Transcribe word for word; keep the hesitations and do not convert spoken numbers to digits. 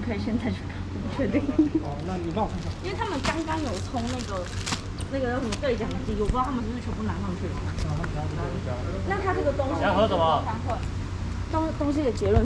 可以现在去看，我不确定。 哦，那你帮我看看。 因为他们刚刚有充那个那个叫什么对讲机，我不知道他们是不是全部拿上去了。那他这个东西， 你要喝什么？ 东东西的结论。